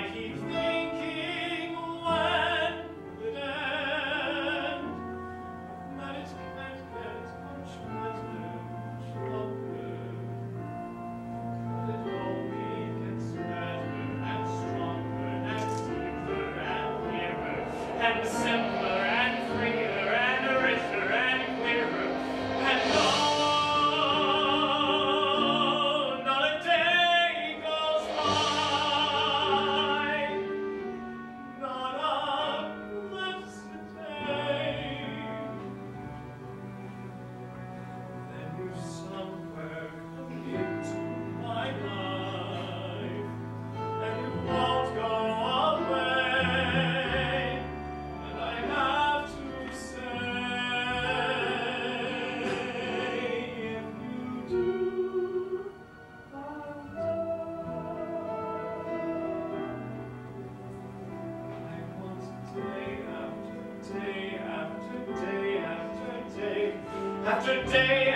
keep thinking when will it end? That it can't get much better, much longer. That it only gets better and stronger and deeper and clearer and simpler and freer and richer and clearer. And no, not a day goes by, not a blessed day, then you somewhere come into my life, and you won't go away, and I have to say, if you do, I'll die. I want day after day after day after day after day